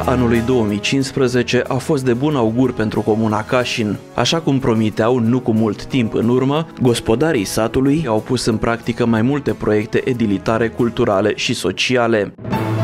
Primăvara anului 2015 a fost de bun augur pentru comuna Cașin. Așa cum promiteau nu cu mult timp în urmă, gospodarii satului au pus în practică mai multe proiecte edilitare, culturale și sociale.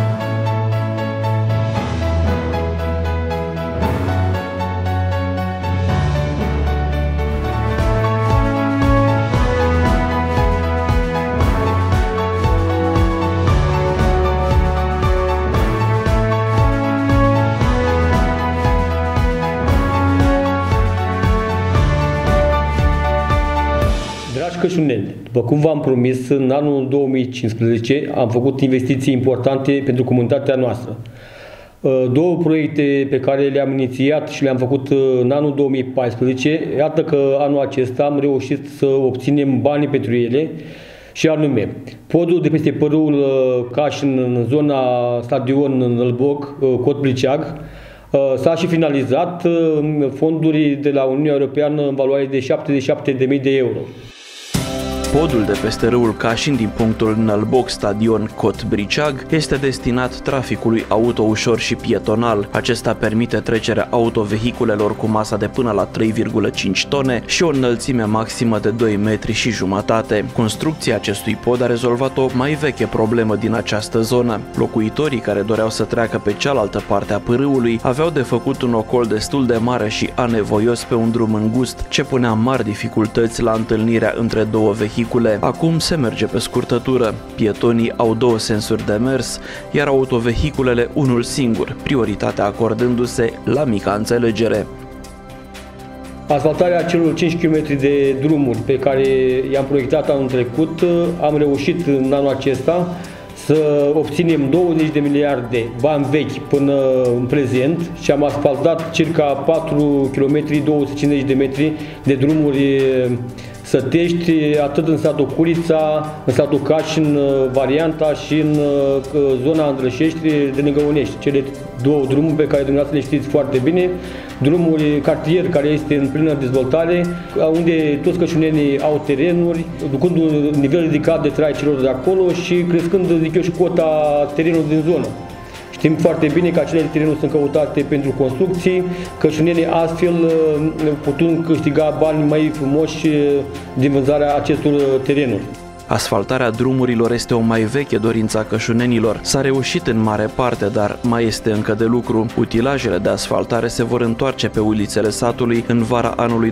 Dragi cășuneni, după cum v-am promis, în anul 2015 am făcut investiții importante pentru comunitatea noastră. Două proiecte pe care le-am inițiat și le-am făcut în anul 2014, iată că anul acesta am reușit să obținem banii pentru ele, și anume podul de peste părul Cașin în zona stadion în Nălboc, Cot Briceag, s-a și finalizat fonduri de la Uniunea Europeană în valoare de 77.000 de euro. Podul de peste râul Cașin din punctul Nălboc stadion Cot Briceag este destinat traficului auto ușor și pietonal. Acesta permite trecerea autovehiculelor cu masa de până la 3,5 tone și o înălțime maximă de 2,5 metri. Construcția acestui pod a rezolvat o mai veche problemă din această zonă. Locuitorii care doreau să treacă pe cealaltă parte a pârâului aveau de făcut un ocol destul de mare și anevoios pe un drum îngust, ce punea mari dificultăți la întâlnirea între două vehicule. Acum se merge pe scurtătură. Pietonii au două sensuri de mers, iar autovehiculele unul singur, prioritatea acordându-se la mica înțelegere. Asfaltarea celor 5 km de drumuri pe care i-am proiectat anul trecut, am reușit în anul acesta să obținem 20 de miliarde bani vechi până în prezent și am asfaltat circa 4 km 250 de metri de drumuri sătești, atât în satul Curița, în satul Cașin, varianta și în zona Îndrășești de lângă Unești. Cele două drumuri pe care dumneavoastră le știți foarte bine, drumuri cartier care este în plină dezvoltare, unde toți cășunenii au terenuri, ducând un nivel ridicat de trai celor de acolo și crescând, zic eu, și cota terenului din zonă. Știm foarte bine că acele terenuri sunt căutate pentru construcții, cășunenii astfel putând câștiga bani mai frumoși din vânzarea acestor terenuri. Asfaltarea drumurilor este o mai veche dorință a cășunenilor. S-a reușit în mare parte, dar mai este încă de lucru. Utilajele de asfaltare se vor întoarce pe ulițele satului în vara anului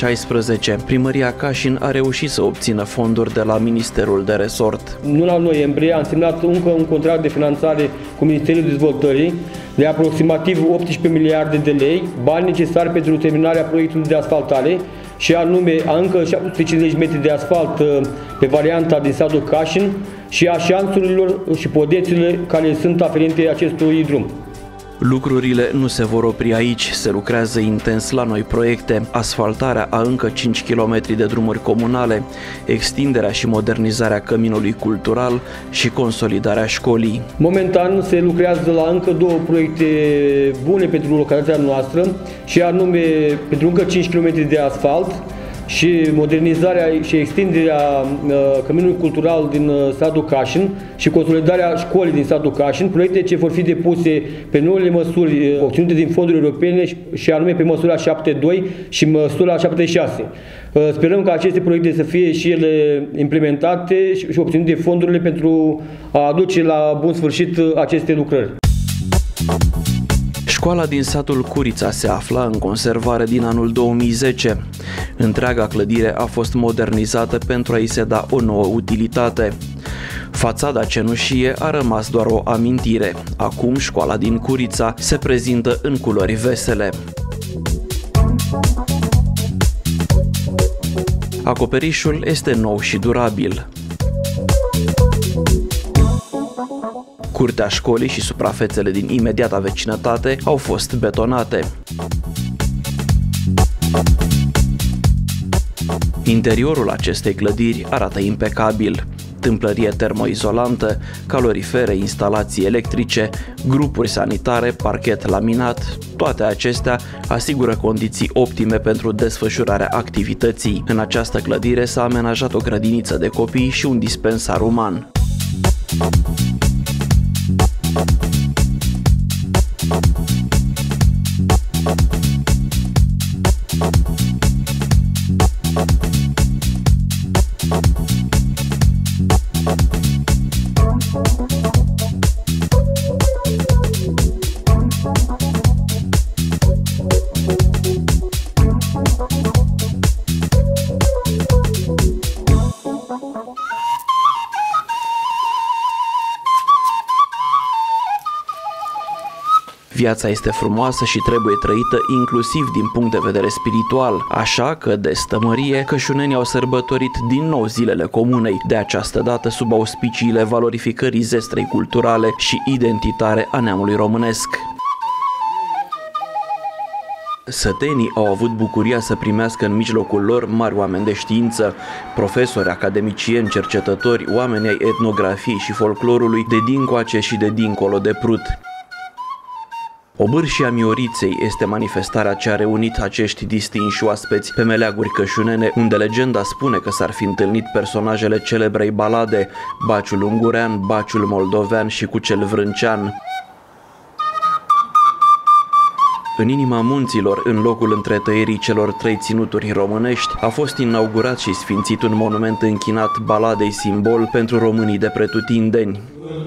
2016. Primăria Cașin a reușit să obțină fonduri de la Ministerul de Resort. În luna noiembrie am semnat încă un contract de finanțare cu Ministerul Dezvoltării de aproximativ 18 miliarde de lei, bani necesari pentru terminarea proiectului de asfaltare, și anume încă 750 metri de asfalt pe varianta din satul Cașin și a șanțurilor și podețele care sunt aferente acestui drum. Lucrurile nu se vor opri aici, se lucrează intens la noi proiecte, asfaltarea a încă 5 km de drumuri comunale, extinderea și modernizarea căminului cultural și consolidarea școlii. Momentan se lucrează la încă două proiecte bune pentru localitatea noastră și anume pentru încă 5 km de asfalt și modernizarea și extinderea căminului cultural din satul Cașin și consolidarea școlii din satul Cașin, proiecte ce vor fi depuse pe noile măsuri obținute din fonduri europene și anume pe măsura 7.2 și măsura 7.6. Sperăm ca aceste proiecte să fie și ele implementate și obținute fondurile pentru a aduce la bun sfârșit aceste lucrări. Școala din satul Curița se afla în conservare din anul 2010. Întreaga clădire a fost modernizată pentru a-i se da o nouă utilitate. Fațada cenușie a rămas doar o amintire. Acum școala din Curița se prezintă în culori vesele. Acoperișul este nou și durabil. Curtea școlii și suprafețele din imediata vecinătate au fost betonate. Interiorul acestei clădiri arată impecabil. Tâmplărie termoizolantă, calorifere, instalații electrice, grupuri sanitare, parchet laminat, toate acestea asigură condiții optime pentru desfășurarea activității. În această clădire s-a amenajat o grădiniță de copii și un dispensar uman. Viața este frumoasă și trebuie trăită inclusiv din punct de vedere spiritual, așa că de stămărie cășunenii au sărbătorit din nou zilele comunei, de această dată sub auspiciile valorificării zestrei culturale și identitare a neamului românesc. Sătenii au avut bucuria să primească în mijlocul lor mari oameni de știință, profesori, academicieni, cercetători, oameni ai etnografiei și folclorului de dincoace și de dincolo de Prut. Obârșia Mioriței este manifestarea ce a reunit acești distinși oaspeți pe meleaguri cășunene, unde legenda spune că s-ar fi întâlnit personajele celebrei balade, Baciul Ungurean, Baciul Moldovean și Cucel Vrâncean. În inima munților, în locul întretăierii celor 3 ținuturi românești, a fost inaugurat și sfințit un monument închinat baladei, simbol pentru românii de pretutindeni.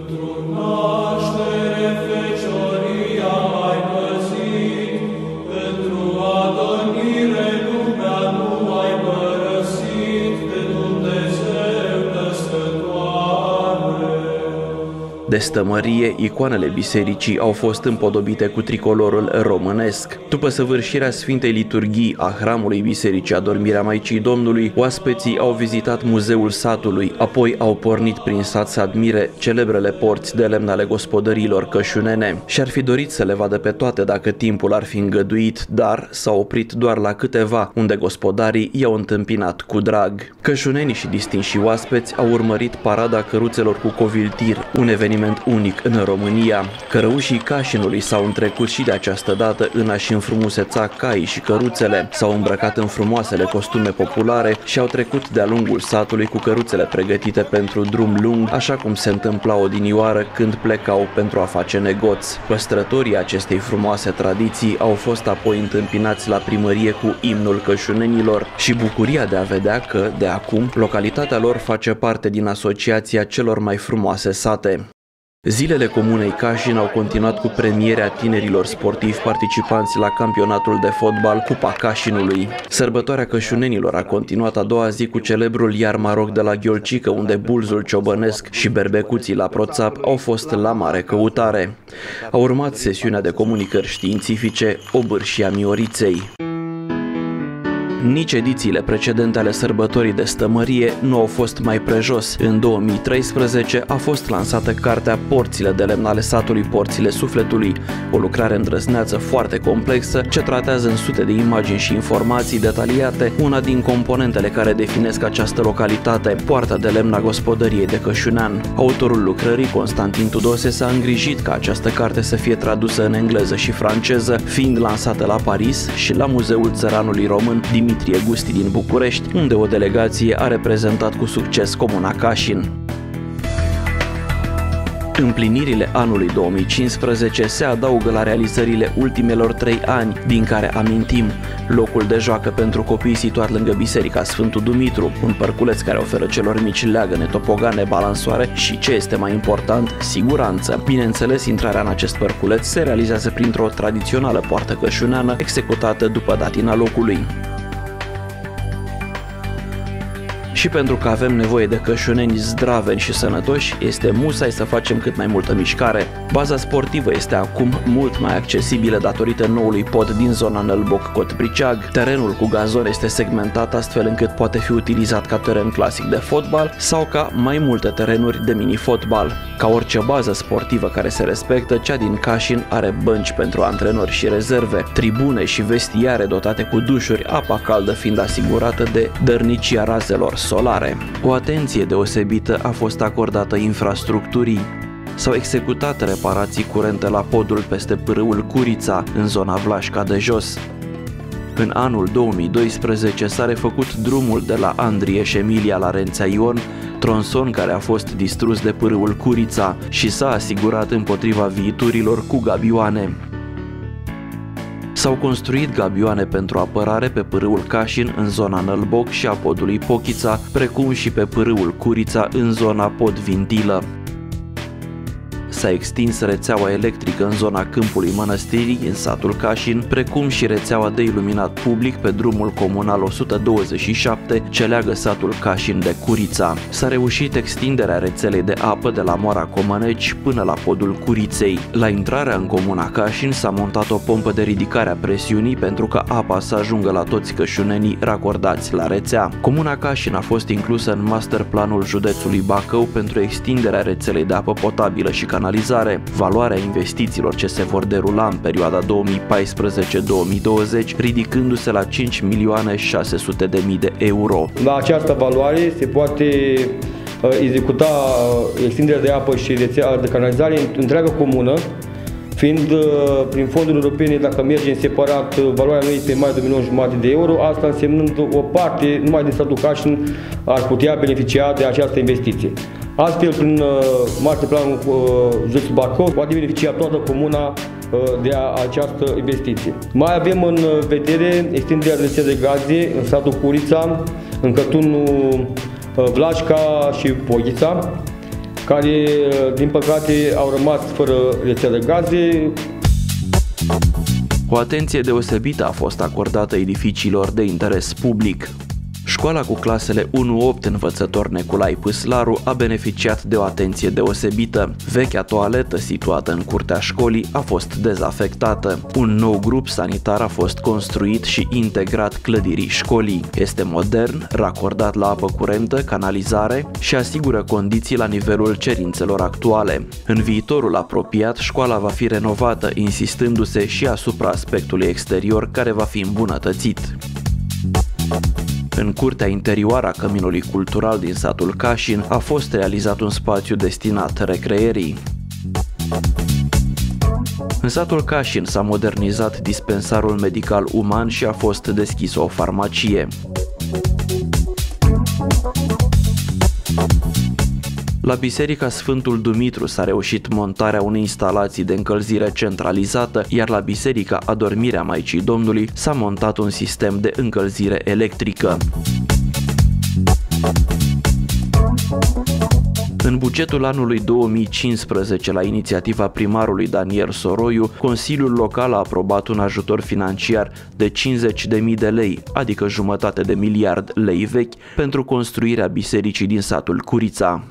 De stămărie, icoanele bisericii au fost împodobite cu tricolorul românesc. După săvârșirea Sfintei Liturghii a hramului Bisericii Adormirea Maicii Domnului, oaspeții au vizitat muzeul satului, apoi au pornit prin sat să admire celebrele porți de lemn ale gospodăriilor cășunene. Și-ar fi dorit să le vadă pe toate dacă timpul ar fi îngăduit, dar s-au oprit doar la câteva, unde gospodarii i-au întâmpinat cu drag. Cășunenii și distinși oaspeți au urmărit parada căruțelor cu coviltir, un eveniment unic în România. Cărăușii Cașinului s-au întrecut și de această dată în a-și înfrumuseța caii și căruțele, s-au îmbrăcat în frumoasele costume populare și au trecut de-a lungul satului cu căruțele pregătite pentru drum lung, așa cum se întâmpla odinioară când plecau pentru a face negoți. Păstrătorii acestei frumoase tradiții au fost apoi întâmpinați la primărie cu imnul cășunenilor și bucuria de a vedea că, de acum, localitatea lor face parte din asociația celor mai frumoase sate. Zilele Comunei Cașin au continuat cu premierea tinerilor sportivi participanți la campionatul de fotbal Cupa Cașinului. Sărbătoarea cășunenilor a continuat a doua zi cu celebrul Iarmaroc de la Ghiolcică, unde bulzul ciobănesc și berbecuții la Proțap au fost la mare căutare. A urmat sesiunea de comunicări științifice Obârșia Mioriței. Nici edițiile precedente ale sărbătorii de stămărie nu au fost mai prejos. În 2013 a fost lansată cartea Porțile de lemn ale satului Porțile Sufletului, o lucrare îndrăzneață foarte complexă ce tratează în sute de imagini și informații detaliate una din componentele care definesc această localitate, poarta de lemn a gospodăriei de Cășunean. Autorul lucrării, Constantin Tudose, s-a îngrijit ca această carte să fie tradusă în engleză și franceză, fiind lansată la Paris și la Muzeul Țăranului Român Dimitrie Gusti din București, unde o delegație a reprezentat cu succes comuna Cașin. Împlinirile anului 2015 se adaugă la realizările ultimelor 3 ani, din care amintim locul de joacă pentru copii situat lângă Biserica Sfântul Dumitru, un parculeț care oferă celor mici leagăne, topogane, balansoare și, ce este mai important, siguranță. Bineînțeles, intrarea în acest parculeț se realizează printr-o tradițională poartă cășuneană executată după datina locului. Și pentru că avem nevoie de cășuneni zdraveni și sănătoși, este musai să facem cât mai multă mișcare. Baza sportivă este acum mult mai accesibilă datorită noului pod din zona Nălboc-Cotbriceag. Terenul cu gazon este segmentat astfel încât poate fi utilizat ca teren clasic de fotbal sau ca mai multe terenuri de mini-fotbal. Ca orice bază sportivă care se respectă, cea din Cașin are bănci pentru antrenori și rezerve, tribune și vestiare dotate cu dușuri, apa caldă fiind asigurată de dărnicia razelor solare. O atenție deosebită a fost acordată infrastructurii. S-au executat reparații curente la podul peste pârâul Curița, în zona Vlașca de Jos. În anul 2012 s-a refăcut drumul de la Andrieș Emilia la Rențea Ion, tronson care a fost distrus de pârâul Curița și s-a asigurat împotriva viiturilor cu gabioane. S-au construit gabioane pentru apărare pe pârâul Cașin în zona Nălboc și a podului Pochița, precum și pe pârâul Curița în zona Pod Vintilă. s-a extins rețeaua electrică în zona Câmpului Mănăstirii, în satul Cașin, precum și rețeaua de iluminat public pe drumul comunal 127 ce leagă satul Cașin de Curița. S-a reușit extinderea rețelei de apă de la Moara Comăneci până la podul Curiței. La intrarea în comuna Cașin s-a montat o pompă de ridicare a presiunii pentru ca apa să ajungă la toți cășunenii racordați la rețea. Comuna Cașin a fost inclusă în masterplanul județului Bacău pentru extinderea rețelei de apă potabilă și canalizare. Valoarea investițiilor ce se vor derula în perioada 2014-2020 ridicându-se la 5.600.000 de euro. La această valoare se poate executa extinderea de apă și rețea de canalizare în întreaga comună, fiind prin fonduri europene, dacă mergem separat, valoarea noi este mai de 1,5 milion de euro, asta însemnând o parte, numai din satul Cașin, ar putea beneficia de această investiție. Astfel, prin masterplanul județului Bacău, poate beneficia toată comuna de această investiție. Mai avem în vedere extinderea rețelei de gaze în satul Curița, în cătunul Vlașca și Poghița, care, din păcate, au rămas fără rețele de gaze. O atenție deosebită a fost acordată edificiilor de interes public. Școala cu clasele 1-8 învățător Neculai Pâslaru a beneficiat de o atenție deosebită. Vechea toaletă situată în curtea școlii a fost dezafectată. Un nou grup sanitar a fost construit și integrat clădirii școlii. Este modern, racordat la apă curentă, canalizare și asigură condiții la nivelul cerințelor actuale. În viitorul apropiat, școala va fi renovată, insistându-se și asupra aspectului exterior care va fi îmbunătățit. În curtea interioară a Căminului Cultural din satul Cașin a fost realizat un spațiu destinat recreierii. În satul Cașin s-a modernizat dispensarul medical uman și a fost deschisă o farmacie. La Biserica Sfântul Dumitru s-a reușit montarea unei instalații de încălzire centralizată, iar la Biserica Adormirea Maicii Domnului s-a montat un sistem de încălzire electrică. În bugetul anului 2015, la inițiativa primarului Daniel Soroiu, Consiliul Local a aprobat un ajutor financiar de 50.000 de lei, adică jumătate de miliard lei vechi, pentru construirea bisericii din satul Curița.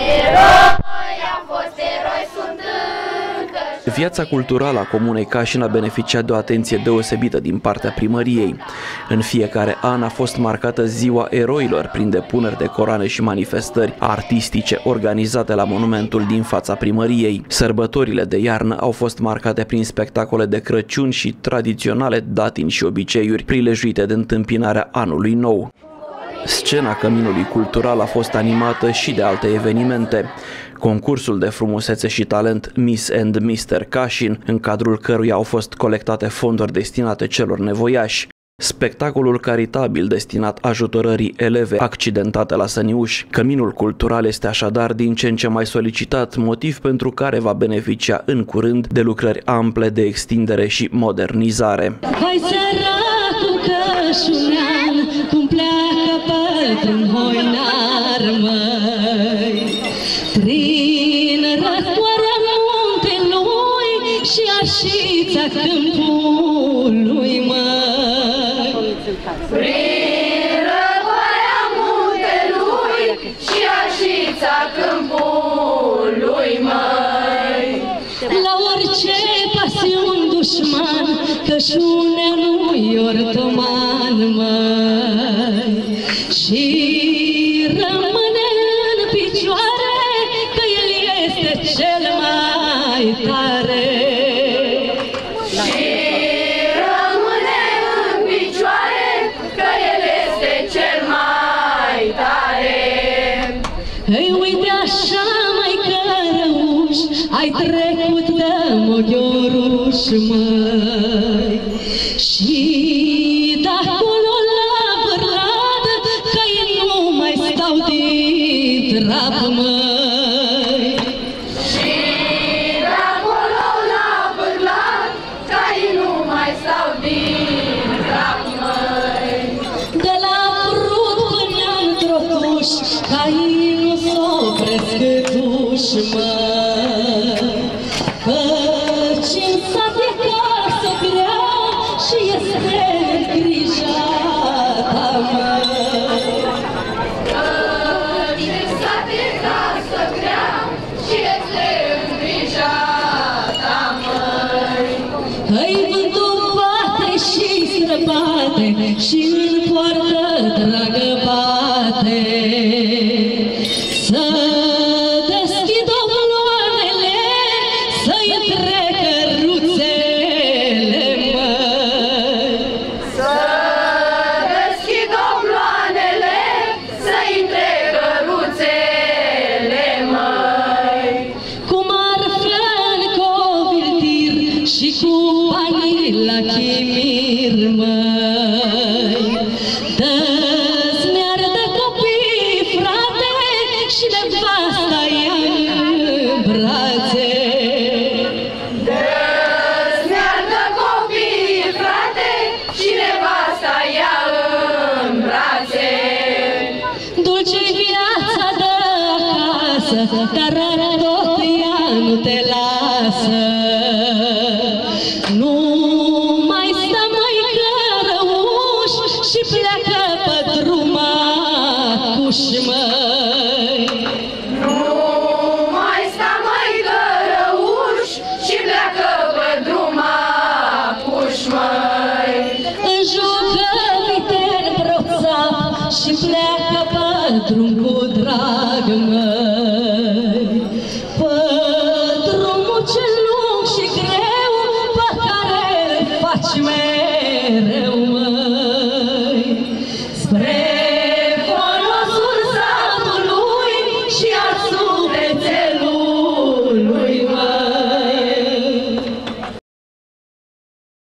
Viața culturală a comunei Cașin a beneficiat de o atenție deosebită din partea primăriei. În fiecare an a fost marcată Ziua Eroilor prin depuneri de coroane și manifestări artistice organizate la monumentul din fața primăriei. Sărbătorile de iarnă au fost marcate prin spectacole de Crăciun și tradiționale datini și obiceiuri prilejuite de întâmpinarea anului nou. Scena Căminului Cultural a fost animată și de alte evenimente. Concursul de frumusețe și talent Miss and Mr. Cașin, în cadrul căruia au fost colectate fonduri destinate celor nevoiași. Spectacolul caritabil destinat ajutorării eleve accidentate la Săniuș. Căminul cultural este așadar din ce în ce mai solicitat, motiv pentru care va beneficia în curând de lucrări ample de extindere și modernizare. Hai săratul cășunean, cum pleacă pătru-n hoinar, măi, prin răcoarea muntelui și arșița câmpului, măi. Prin răcoarea muntelui și arșița câmpului, măi. La orice pasiuni dușman, cășunea nu-i ortoman, măi. Și rămâne în picioare că el este cel mai tare. Și rămâne în picioare că el este cel mai tare. Ei, uite așa, mai cărăuș, ai trecut de mogioruș, măi. Și de-acolo la Vârladă, că ei nu mai stau din trap, măi. Și de-acolo la Vârlad, că ei nu mai stau din trap, măi. De la Prut până în Trotuș, ca ei nu s-o opresc câtuși, măi. frate, să deschid obloanele, să-i trecă ruțele, măi. Să deschid obloanele, să-i trecă ruțele, măi. Cu marfă-n coviltir și cu banii la chimir, măi. Dă-ți mi-ardă copii, frate, și nevasta ia în brațe. Dă-ți mi-ardă copii, frate, și nevasta ia în brațe. Dulce-i viața de acasă, dar tot ea nu te lasă. Nu mai stă mai cărăuș și pleacă pe drumacuș, măi. Nu mai sta mai cărăuș și pleacă pe drumacuș, măi. În jucă viten broțap și pleacă pe drum cu drag, măi.